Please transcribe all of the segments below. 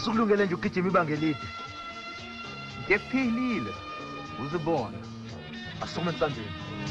usukulungele nje ukugijima ibanga elide. Ngiphilile. Uzibona. Asome entsandeni.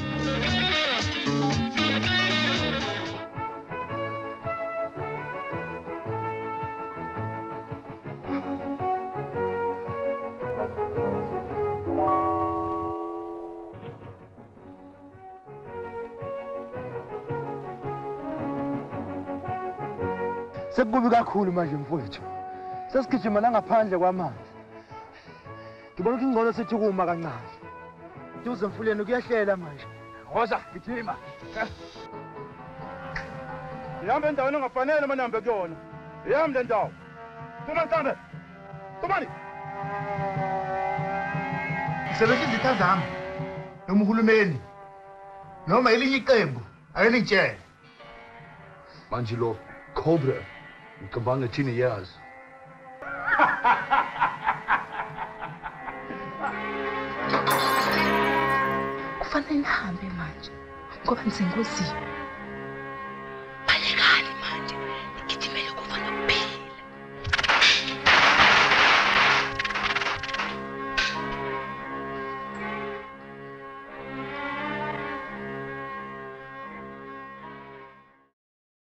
Sekubi kakhulu manje mfowethu. Sesigijima la ngaphandle kwamanzi. Ngibona ukuthi ingcono sithi kuma kancane. Duze emfuleni kuyahlela manje. Rosa, gijima. Ihamba endaweni engafanele manje kuyona. Ihamba le ndawo. Thuma ntambe. Thumani. Sebenzisa izitha zami. Noma uhulumeni. Noma elinye iqembu, ayenitshela. Manje lo Cobra ngicabanga thina yazi. Kufanele nihambe manje ngoba nisengozini.